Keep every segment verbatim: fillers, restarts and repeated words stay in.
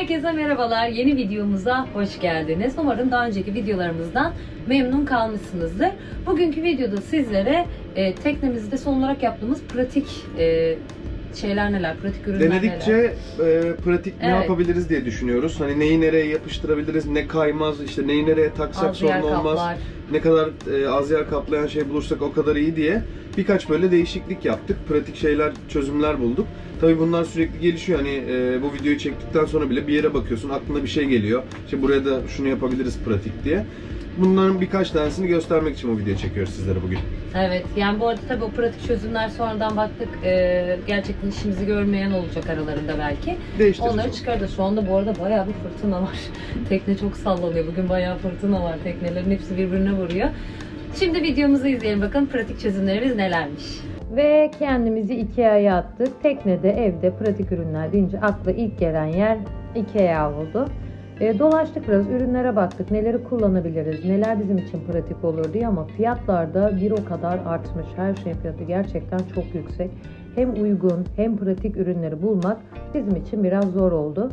Herkese merhabalar. Yeni videomuza hoş geldiniz. Umarım daha önceki videolarımızdan memnun kalmışsınızdır. Bugünkü videoda sizlere e, teknemizde son olarak yaptığımız pratik e, şeyler neler, pratik ürünler Denedikçe neler. E, pratik ne Evet. yapabiliriz diye düşünüyoruz. Hani neyi nereye yapıştırabiliriz, ne kaymaz, işte neyi nereye taksak Az yer sorun olmaz. kaplar. Ne kadar e, az yer kaplayan şey bulursak o kadar iyi diye birkaç böyle değişiklik yaptık. Pratik şeyler, çözümler bulduk. Tabii bunlar sürekli gelişiyor. Hani e, bu videoyu çektikten sonra bile bir yere bakıyorsun, aklına bir şey geliyor. İşte buraya da şunu yapabiliriz pratik diye. Bunların birkaç tanesini göstermek için bu videoyu çekiyoruz sizlere bugün. Evet, yani bu arada tabii o pratik çözümler sonradan baktık e, gerçekten işimizi görmeyen olacak aralarında belki. Onları çıkardı. Şu anda bu arada bayağı bir fırtına var. Tekne çok sallanıyor. Bugün bayağı fırtına var. Teknelerin hepsi birbirine vuruyor. Şimdi videomuzu izleyelim bakalım pratik çözümlerimiz nelermiş. Ve kendimizi Ikea'ya attık. Teknede, evde pratik ürünler deyince akla ilk gelen yer Ikea oldu. E, dolaştık biraz, ürünlere baktık, neleri kullanabiliriz, neler bizim için pratik olur diye, ama fiyatlar da bir o kadar artmış. Her şeyin fiyatı gerçekten çok yüksek. Hem uygun hem pratik ürünleri bulmak bizim için biraz zor oldu.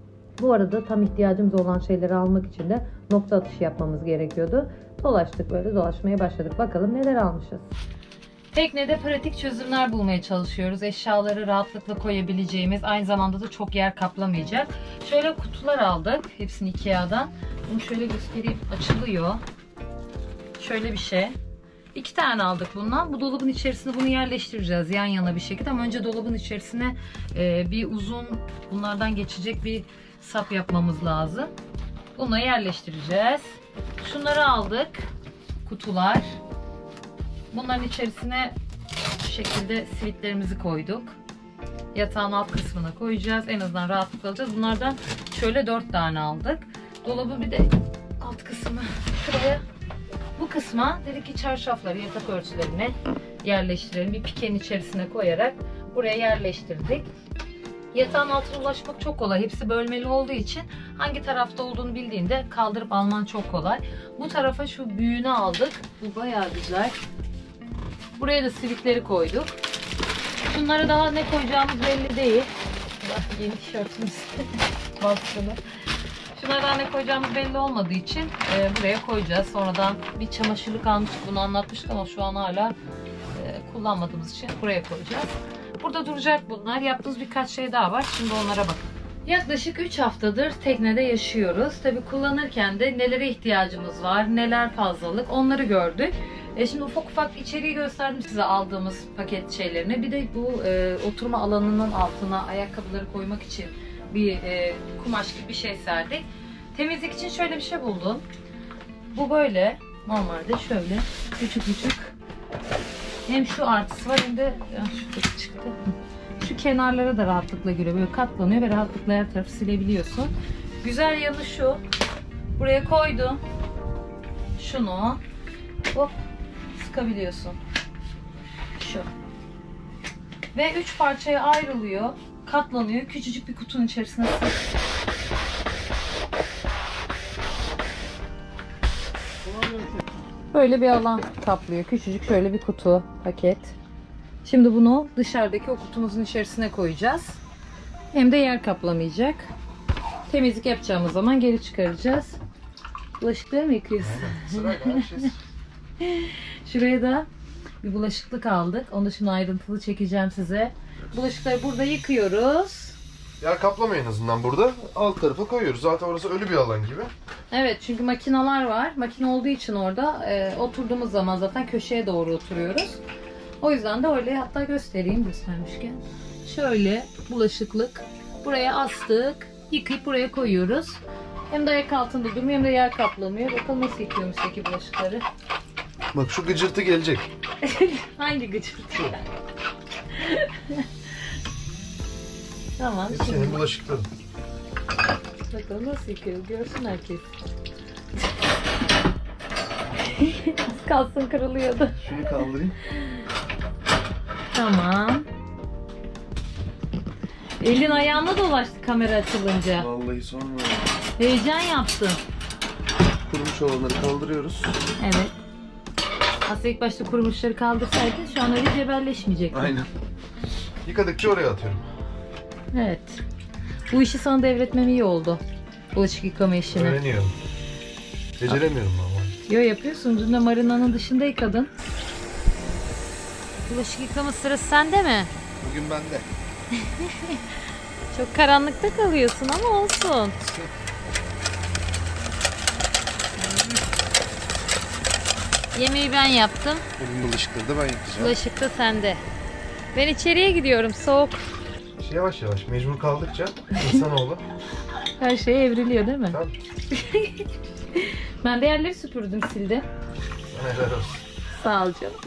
Bu arada tam ihtiyacımız olan şeyleri almak için de nokta atışı yapmamız gerekiyordu. Dolaştık, böyle dolaşmaya başladık. Bakalım neler almışız. Teknede pratik çözümler bulmaya çalışıyoruz. Eşyaları rahatlıkla koyabileceğimiz, aynı zamanda da çok yer kaplamayacak. Şöyle kutular aldık. Hepsini Ikea'dan. Bunu şöyle göstereyim. Açılıyor. Şöyle bir şey. İki tane aldık bundan. Bu dolabın içerisine bunu yerleştireceğiz yan yana bir şekilde. Ama önce dolabın içerisine e, bir uzun, bunlardan geçecek bir sap yapmamız lazım. Bunu yerleştireceğiz. Şunları aldık. Kutular. Bunların içerisine bu şekilde sivitlerimizi koyduk. Yatağın alt kısmına koyacağız. En azından rahatlıkla alacağız. Bunlardan şöyle dört tane aldık. Dolabı bir de alt kısmı şuraya. Bu kısma dedik ki çarşafları, yatak örtülerini yerleştirelim. Bir pikenin içerisine koyarak buraya yerleştirdik. Yatağın altına ulaşmak çok kolay. Hepsi bölmeli olduğu için hangi tarafta olduğunu bildiğinde kaldırıp alman çok kolay. Bu tarafa şu büyüğünü aldık. Bu bayağı güzel. Buraya da sivitleri koyduk. Şunlara daha ne koyacağımız belli değil. Bak, yeni tişörtümüz baskılı. Şunlara daha ne koyacağımız belli olmadığı için e, buraya koyacağız. Sonradan bir çamaşırlık almıştık, bunu anlatmıştık ama şu an hala e, kullanmadığımız için buraya koyacağız. Burada duracak bunlar. Yaptığımız birkaç şey daha var. Şimdi onlara bakın. Yaklaşık üç haftadır teknede yaşıyoruz. Tabii kullanırken de nelere ihtiyacımız var, neler fazlalık, onları gördük. E şimdi ufak ufak içeriği gösterdim size, aldığımız paket şeylerini. Bir de bu e, oturma alanının altına ayakkabıları koymak için bir e, kumaş gibi bir şey serdik. Temizlik için şöyle bir şey buldum. Bu böyle. Normalde şöyle küçük küçük. Hem şu artısı var hem de ya şurada çıktı. Şu kenarlara da rahatlıkla göre böyle katlanıyor ve rahatlıkla her tarafı silebiliyorsun. Güzel yanı şu. Buraya koydum. Şunu hop sıkabiliyorsun. Şu. Ve üç parçaya ayrılıyor. Katlanıyor. Küçücük bir kutunun içerisine sık. Böyle bir alan kaplıyor. Küçücük şöyle bir kutu paket. Şimdi bunu dışarıdaki o kutumuzun içerisine koyacağız. Hem de yer kaplamayacak. Temizlik yapacağımız zaman geri çıkaracağız. Bulaşıkları mı yıkıyorsun? Şuraya da bir bulaşıklık aldık. Onu da şimdi ayrıntılı çekeceğim size. Bulaşıkları burada yıkıyoruz. Yer kaplamayın en azından burada. Alt tarafa koyuyoruz. Zaten orası ölü bir alan gibi. Evet, çünkü makineler var. Makine olduğu için orada e, oturduğumuz zaman zaten köşeye doğru oturuyoruz. O yüzden de öyle, hatta göstereyim göstermişken. Şöyle bulaşıklık. Buraya astık. Yıkayıp buraya koyuyoruz. Hem de ayak altında durmuyor hem de yer kaplamıyor. Bakalım nasıl yıkıyormuştaki bulaşıkları. Bak şu gıcırtı gelecek. Hangi gıcırtı? Tamam. Hep senin bulaşıkların. Bakalım nasıl yıkıyor. Görsün herkes. Az kalsın kırılıyordu. Şunu kaldırayım. Tamam. Elin ayağına dolaştı kamera açılınca. Vallahi sorma. Heyecan yaptın. Kurumuş olanları kaldırıyoruz. Evet. Aslında ilk başta kurumuşları kaldırsaydın şu an öyle cebelleşmeyecektin. Aynen. Yıkadıkça oraya atıyorum. Evet. Bu işi sana devretmem iyi oldu. Bulaşık yıkama işini. Öğreniyorum. Beceremiyorum ama. Yo, yapıyorsun. Dün de marinanın dışında yıkadın. Bulaşık yıkama sırası sende mi? Bugün bende. Çok karanlıkta kalıyorsun ama olsun. Yemeği ben yaptım. Bugün bulaşıkları da ben yıkayacağım. Bulaşık da sende. Ben içeriye gidiyorum. Soğuk. Yavaş yavaş mecbur kaldıkça insanoğlu. Her şey evriliyor değil mi? Tamam. Ben de yerleri süpürdüm, sildim. Helal olsun. Sağ ol canım.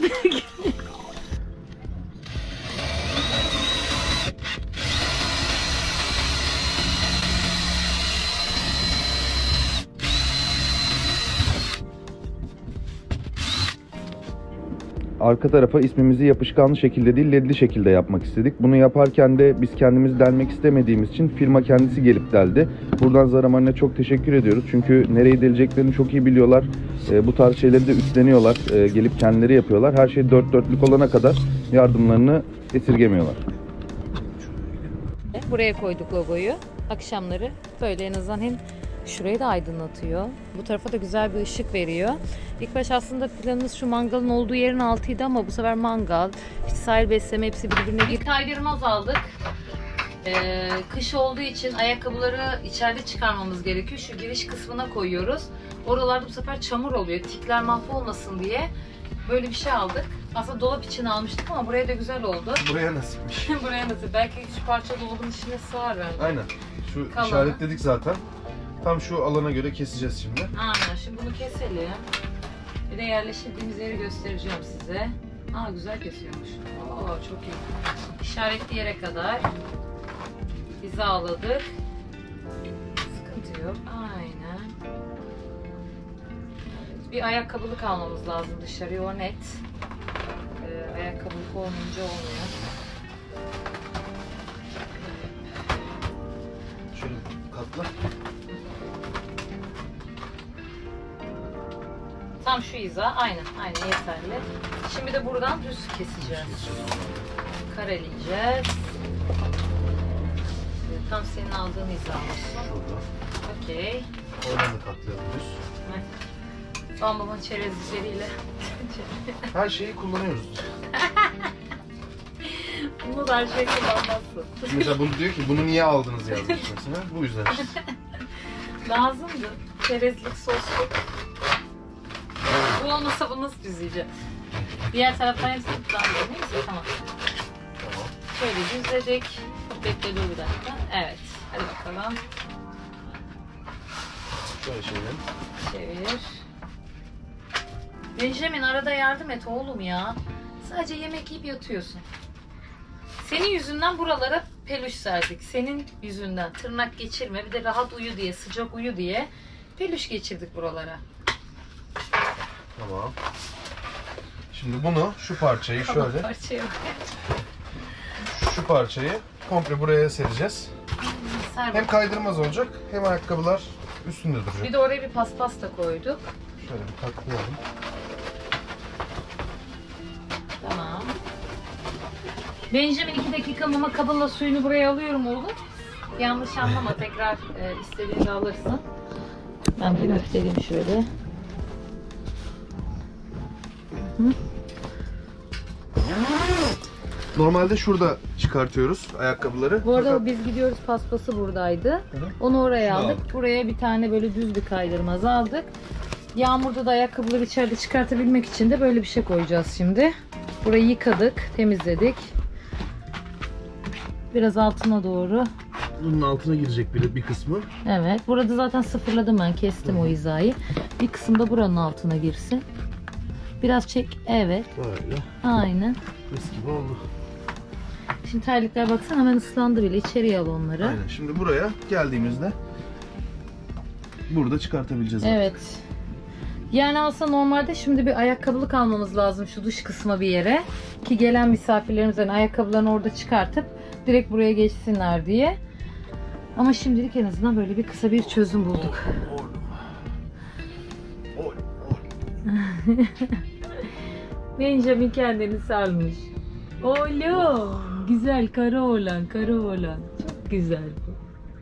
Arka tarafa ismimizi yapışkanlı şekilde değil ledli şekilde yapmak istedik. Bunu yaparken de biz kendimiz delmek istemediğimiz için firma kendisi gelip deldi. Buradan Zara Marine çok teşekkür ediyoruz. Çünkü nereyi deleceklerini çok iyi biliyorlar. E, bu tarz şeyleri de üstleniyorlar. E, gelip kendileri yapıyorlar. Her şey dört dörtlük olana kadar yardımlarını esirgemiyorlar. Buraya koyduk logoyu. Akşamları böyle en azından hem şurayı da aydınlatıyor. Bu tarafa da güzel bir ışık veriyor. İlk baş aslında planımız şu mangalın olduğu yerin altıydı ama bu sefer mangal, işte sahil besleme hepsi birbirine girdi. Kaydırmaz aldık. Ee, kış olduğu için ayakkabıları içeride çıkarmamız gerekiyor. Şu giriş kısmına koyuyoruz. Oralarda bu sefer çamur oluyor. Tikler mahvolmasın diye böyle bir şey aldık. Aslında dolap için almıştık ama buraya da güzel oldu. Buraya nasipmiş. Buraya nasıl? Belki üç parça dolabın içine sığar bence. Aynen. Şu Kalanı. işaretledik zaten. Tam şu alana göre keseceğiz şimdi. Aynen. Şimdi bunu keselim. Bir de yerleştirdiğimiz yeri göstereceğim size. Aa, güzel kesiyormuş. Oo, çok iyi. İşaretli yere kadar hizaladık. Sıkıntı yok. Aynen. Bir ayakkabılık almamız lazım dışarıya, o net. Ee, ayakkabılık olmayınca olmuyor. Şöyle katla. Tam şu hiza. Aynen. Aynen yeterli. Şimdi de buradan düz keseceğiz. Kareleyeceğiz. Tam senin aldığın hiza olsun. Şurada. Okey. Oradan da katlayalım düz. Bambamın çerezleriyle. Her şeyi kullanıyoruz. Bunu da her şey kullanmazsın. Mesela bunu diyor ki bunu niye aldınız yazmış mesela. Bu yüzden işte. Lazımdı. Çerezlik, sosluk. Bu olmasa bunu nasıl düzleyeceğim? Diğer taraftan hepsini kullanmıyorum. Neyse, tamam. Tamam. Şöyle düzledik. Bekle dur bir dakika. Evet. Hadi bakalım. Şöyle çevirelim. Çevir. Benjamin, arada yardım et oğlum ya. Sadece yemek yiyip yatıyorsun. Senin yüzünden buralara peluş serdik. Senin yüzünden. Tırnak geçirme. Bir de rahat uyu diye, sıcak uyu diye peluş geçirdik buralara. Tamam. Şimdi bunu, şu parçayı şöyle, Parçaya bak. şu parçayı komple buraya sereceğiz. Ser Hem bak. kaydırmaz olacak, hem ayakkabılar üstünde duracak. Bir de oraya bir paspas da koyduk. Şöyle bir katlayalım. Tamam. Benjamin, iki dakika mama kabınla suyunu buraya alıyorum oğlum. Yanlış anlama, tekrar e, istediğinde alırsın. Ben bir göstereyim şöyle. Hı. Normalde şurada çıkartıyoruz ayakkabıları. Bu arada Fakat biz gidiyoruz, paspası buradaydı. Onu oraya Şunu aldık. aldık. Buraya bir tane böyle düz bir kaydırmaz aldık. Yağmurda da ayakkabıları içeride çıkartabilmek için de böyle bir şey koyacağız şimdi. Burayı yıkadık, temizledik. Biraz altına doğru. bunun altına girecek bir, bir kısmı. Evet. Burada zaten sıfırladım ben. Kestim o hizayı. Bir kısım da buranın altına girsin. Biraz çek. Evet. Böyle. Aynen. Mis gibi oldu. Şimdi terlikler baksana hemen ıslandı bile. İçeriye al onları. Aynen. Şimdi buraya geldiğimizde burada çıkartabileceğiz artık. Evet. Yani aslında normalde şimdi bir ayakkabılık almamız lazım şu dış kısma bir yere. Ki gelen misafirlerimizden ayakkabılarını orada çıkartıp direkt buraya geçsinler diye. Ama şimdilik en azından böyle bir kısa bir çözüm bulduk. Oy, oy. Benjamin kendini sarmış. Oğlum, güzel kara oğlan, kara oğlan. Çok güzel bu.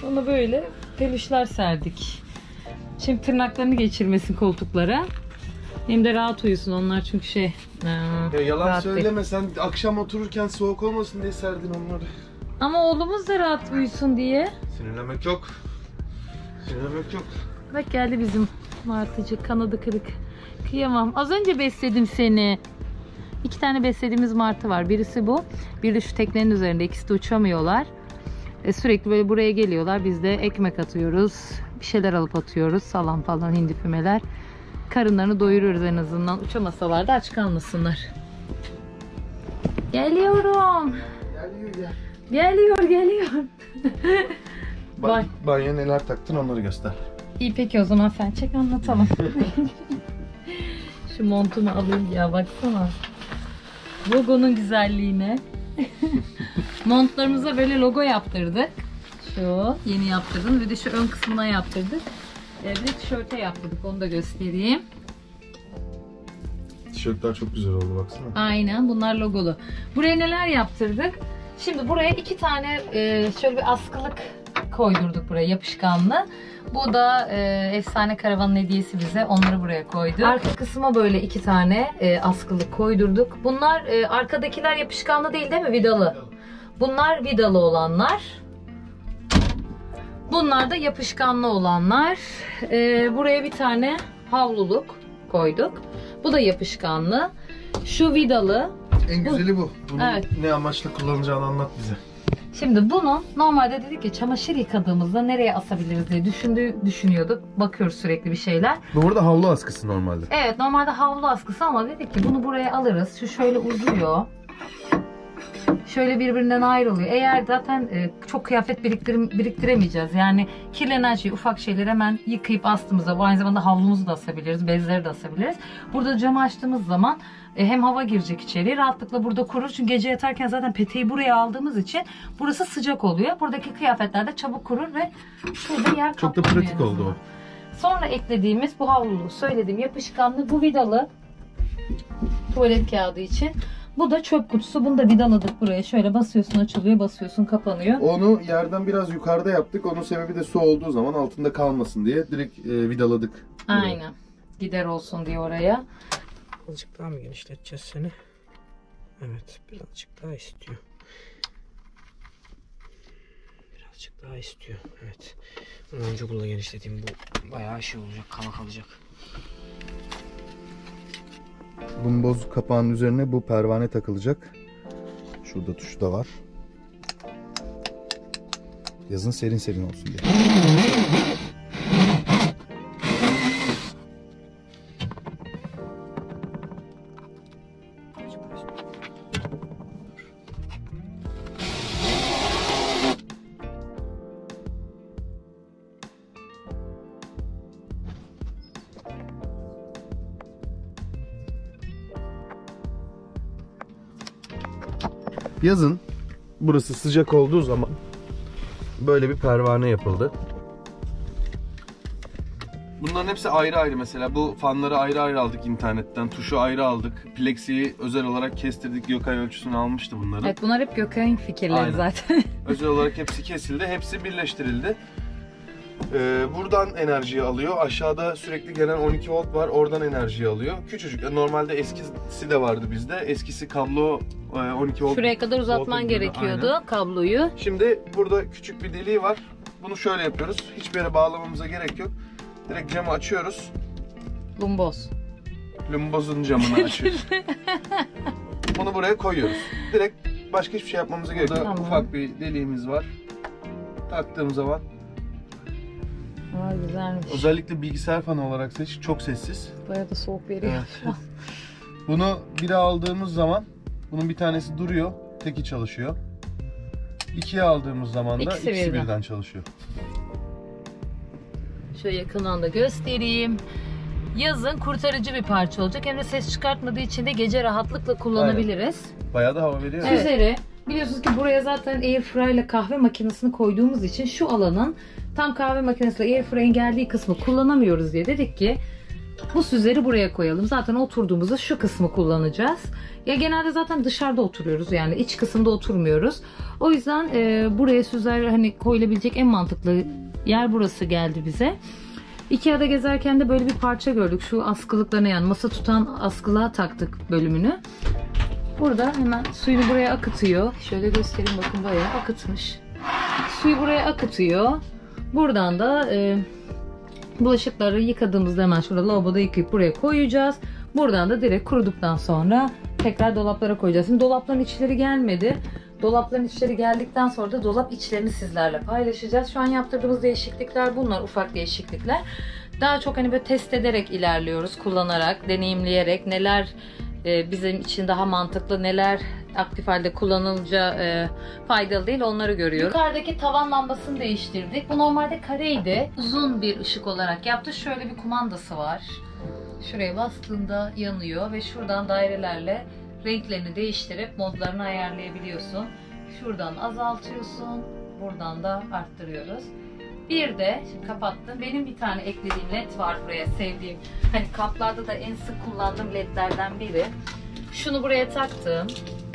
Ona böyle peluşlar serdik. Şimdi tırnaklarını geçirmesin koltuklara. Hem de rahat uyusun onlar çünkü şey... Ya yalan rahat söyleme değil. sen akşam otururken soğuk olmasın diye serdin onları. Ama oğlumuz da rahat uyusun diye. Sinirlenmek yok. Sinirlenmek yok. Bak geldi bizim martıcı, kanadı kırık. Kıyamam. Az önce besledim seni. İki tane beslediğimiz martı var. Birisi bu. Bir de şu teknenin üzerinde. İkisi de uçamıyorlar. E, sürekli böyle buraya geliyorlar. Biz de ekmek atıyoruz. Bir şeyler alıp atıyoruz. Salam falan, hindi fümeler. Karınlarını doyuruyoruz en azından. Uçamasalar da aç kalmasınlar. Geliyorum. Geliyor ya. Geliyor, geliyor. Bak, banyoya neler taktın onları göster. İyi peki o zaman sen çek anlatalım. Şu montumu alayım ya baksana. Logonun güzelliğine. Montlarımıza böyle logo yaptırdık. Şu yeni yaptırdım ve de şu ön kısmına yaptırdık. Bir de tişörte yaptırdık, onu da göstereyim. Tişörtler çok güzel oldu baksana. Aynen, bunlar logolu. Buraya neler yaptırdık? Şimdi buraya iki tane e, şöyle bir askılık koydurduk buraya, yapışkanlı. Bu da e, efsane karavanın hediyesi bize. Onları buraya koyduk. Arka kısma böyle iki tane e, askılık koydurduk. Bunlar e, arkadakiler yapışkanlı değil değil mi? Vidalı. Bunlar vidalı olanlar. Bunlar da yapışkanlı olanlar. E, buraya bir tane havluluk koyduk. Bu da yapışkanlı. Şu vidalı. En güzeli bu. Bunu Evet. ne amaçla kullanacağını anlat bize. Şimdi bunu normalde dedik ki çamaşır yıkadığımızda nereye asabiliriz diye düşündü, düşünüyorduk. Bakıyoruz sürekli bir şeyler. Bu burada havlu askısı normalde. Evet, normalde havlu askısı ama dedik ki bunu buraya alırız. Şu şöyle uzuyor. Şöyle birbirinden ayrılıyor. Eğer zaten e, çok kıyafet biriktir, biriktiremeyeceğiz. Yani kirlenen şey, ufak şeyleri hemen yıkayıp astığımızda, bu aynı zamanda havlumuzu da asabiliriz, bezleri de asabiliriz. Burada camı açtığımız zaman e, hem hava girecek içeri, rahatlıkla burada kurur. Çünkü gece yatarken zaten peteği buraya aldığımız için burası sıcak oluyor. Buradaki kıyafetler de çabuk kurur ve şurada yer Çok da kaplamıyor pratik en oldu o. azından. Sonra eklediğimiz bu havlulu, söylediğim yapışkanlı, bu vidalı tuvalet kağıdı için. Bu da çöp kutusu. Bunu da vidaladık buraya. Şöyle basıyorsun, açılıyor, basıyorsun, kapanıyor. Onu yerden biraz yukarıda yaptık. Onun sebebi de su olduğu zaman altında kalmasın diye direkt e, vidaladık. Aynen. Gider olsun diye oraya. Azıcık daha mı genişleteceğiz seni? Evet, birazcık daha istiyor. Birazcık daha istiyor. Evet. Bunu önce burada genişleteyim. Bu bayağı şey olacak, kala kalacak. Bumboz kapağının üzerine bu pervane takılacak. Şurada tuşu da var. Yazın serin serin olsun diye. Yazın burası sıcak olduğu zaman böyle bir pervane yapıldı. Bunların hepsi ayrı ayrı mesela. Bu fanları ayrı ayrı aldık internetten. Tuşu ayrı aldık. Plexi'yi özel olarak kestirdik. Gökay ölçüsünü almıştı bunları. Evet, bunlar hep Gökay'ın fikirleri Aynen. zaten. Özel olarak hepsi kesildi. Hepsi birleştirildi. Ee, buradan enerjiyi alıyor. Aşağıda sürekli gelen on iki volt var. Oradan enerjiyi alıyor. Küçücük. Normalde eskisi de vardı bizde. Eskisi kablo on iki volt. Şuraya kadar uzatman gerekiyordu aynen. kabloyu. Şimdi burada küçük bir deliği var. Bunu şöyle yapıyoruz. Hiçbir yere bağlamamıza gerek yok. Direkt camı açıyoruz. Lumboz. Lumbozun camını açıyoruz. Bunu buraya koyuyoruz. Direkt başka hiçbir şey yapmamıza gerek yok. Burada tamam. Ufak bir deliğimiz var. Taktığım zaman. Aa, güzelmiş. Özellikle bilgisayar fanı olarak seç. Çok sessiz. Bayağı da soğuk veriyor. Evet. Bunu bire aldığımız zaman bunun bir tanesi duruyor. Teki çalışıyor. İkiye aldığımız zaman da İkisi ikisi birden. birden çalışıyor. Şöyle yakından da göstereyim. Yazın kurtarıcı bir parça olacak. Hem de ses çıkartmadığı için de gece rahatlıkla kullanabiliriz. Aynen. Bayağı da hava veriyor. Evet. Üzeri biliyorsunuz ki buraya zaten airfryer ile kahve makinesini koyduğumuz için şu alanın tam kahve makinesiyle airfryer'in geldiği kısmı kullanamıyoruz diye dedik ki Bu süzleri buraya koyalım. Zaten oturduğumuzda şu kısmı kullanacağız. Ya genelde zaten dışarıda oturuyoruz, yani iç kısımda oturmuyoruz. O yüzden e, buraya süzer hani koyulabilecek en mantıklı yer burası geldi bize. Ikea'da gezerken de böyle bir parça gördük. Şu askılıklarına, yani masa tutan askılığa taktık bölümünü. Burada hemen suyunu buraya akıtıyor. Şöyle göstereyim, bakın bayağı akıtmış. Suyu buraya akıtıyor. Buradan da e, bulaşıkları yıkadığımızda hemen şurada lavaboda yıkayıp buraya koyacağız. Buradan da direkt kuruduktan sonra tekrar dolaplara koyacağız. Şimdi dolapların içleri gelmedi. Dolapların içleri geldikten sonra da dolap içlerini sizlerle paylaşacağız. Şu an yaptırdığımız değişiklikler bunlar, ufak değişiklikler. Daha çok hani böyle test ederek ilerliyoruz, kullanarak, deneyimleyerek neler e, bizim için daha mantıklı, neler aktif halde kullanılınca e, faydalı değil, onları görüyoruz. Yukarıdaki tavan lambasını değiştirdik. Bu normalde kareydi. Uzun bir ışık olarak yaptı. Şöyle bir kumandası var. Şuraya bastığında yanıyor ve şuradan dairelerle renklerini değiştirip modlarını ayarlayabiliyorsun. Şuradan azaltıyorsun, buradan da arttırıyoruz. Bir de, şimdi kapattım, benim bir tane eklediğim led var buraya, sevdiğim. Hani kaplarda da en sık kullandığım ledlerden biri. Şunu buraya taktım.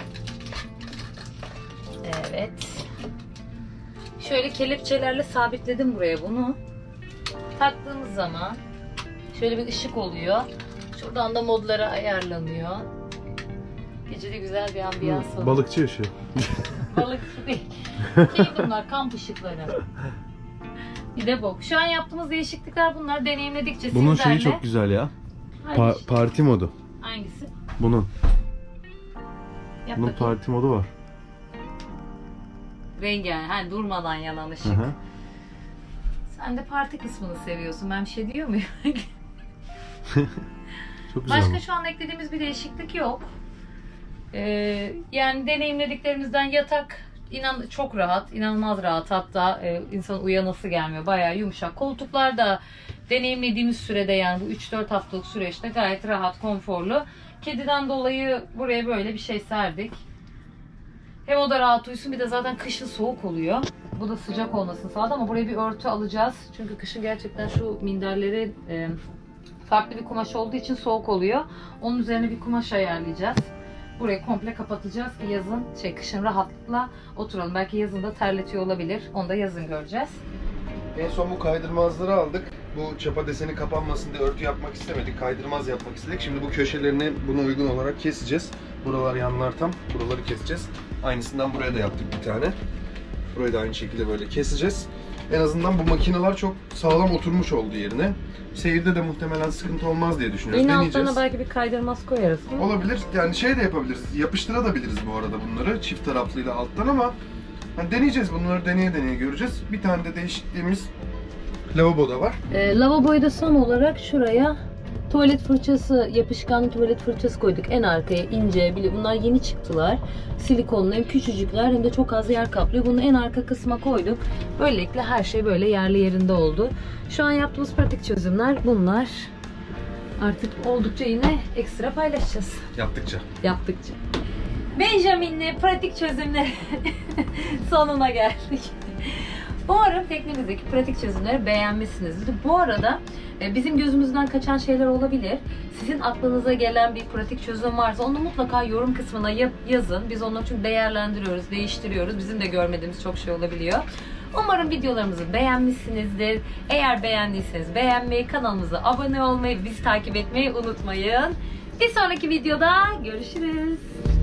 Evet. Şöyle kelepçelerle sabitledim buraya bunu. Taktığımız zaman şöyle bir ışık oluyor. Şuradan da modları ayarlanıyor. Gecede güzel bir ambiyans oluyor. Balıkçı ışığı. Balıkçı değil. Şey bunlar, kamp ışıkları. Bir de bu. Şu an yaptığımız değişiklikler bunlar. Deneyimledikçe Bunun sizlerle... şeyi çok güzel ya. Pa Hangisi? parti modu. Hangisi? Bunun. Yap Bunun bakayım. parti modu var. Rengarenk, hani durmadan yanan ışık. Hı hı. Sen de parti kısmını seviyorsun. Ben bir şey diyor muyum? Çok güzel. Başka şu an eklediğimiz bir değişiklik yok. Ee, yani deneyimlediklerimizden yatak inan çok rahat, inanılmaz rahat. Hatta e, insan uyanası gelmiyor. Bayağı yumuşak. Koltuklar da deneyimlediğimiz sürede, yani bu üç dört haftalık süreçte gayet rahat, konforlu. Kediden dolayı buraya böyle bir şey serdik. Hem o da rahat uyusun, bir de zaten kışın soğuk oluyor. Bu da sıcak olmasını sağladı ama buraya bir örtü alacağız. Çünkü kışın gerçekten şu minderleri e, farklı bir kumaş olduğu için soğuk oluyor. Onun üzerine bir kumaş ayarlayacağız. Burayı komple kapatacağız ki yazın, şey kışın rahatlıkla oturalım. Belki yazın da terletiyor olabilir. Onu da yazın göreceğiz. En son bu kaydırmazları aldık. Bu çapa deseni kapanmasın diye örtü yapmak istemedik. Kaydırmaz yapmak istedik. Şimdi bu köşelerini buna uygun olarak keseceğiz. Buralar yanlar tam. Buraları keseceğiz. Aynısından buraya da yaptık bir tane. Burayı da aynı şekilde böyle keseceğiz. En azından bu makineler çok sağlam oturmuş oldu yerine. Seyirde de muhtemelen sıkıntı olmaz diye düşünüyoruz. Yine Deneyeceğiz. altlarına belki bir kaydırmaz koyarız. Hı? Olabilir. Yani şey de yapabiliriz. Yapıştırabiliriz bu arada bunları. Çift taraflıyla alttan ama yani deneyeceğiz. Bunları deneye deneye göreceğiz. Bir tane de değişikliğimiz lavaboda var. E, lavaboyu da son olarak şuraya tuvalet fırçası, yapışkanlı tuvalet fırçası koyduk. En arkaya ince, bile bunlar yeni çıktılar. Silikonlu, hem küçücükler hem de çok az yer kaplıyor. Bunu en arka kısma koyduk. Böylelikle her şey böyle yerli yerinde oldu. Şu an yaptığımız pratik çözümler bunlar. Artık oldukça yine ekstra paylaşacağız. Yaptıkça. Yaptıkça. Benjamin'le pratik çözümler sonuna geldik. Umarım teknemizdeki pratik çözümleri beğenmişsinizdir. Bu arada bizim gözümüzden kaçan şeyler olabilir. Sizin aklınıza gelen bir pratik çözüm varsa onu mutlaka yorum kısmına yazın. Biz onu çünkü değerlendiriyoruz, değiştiriyoruz. Bizim de görmediğimiz çok şey olabiliyor. Umarım videolarımızı beğenmişsinizdir. Eğer beğendiyseniz beğenmeyi, kanalımıza abone olmayı, bizi takip etmeyi unutmayın. Bir sonraki videoda görüşürüz.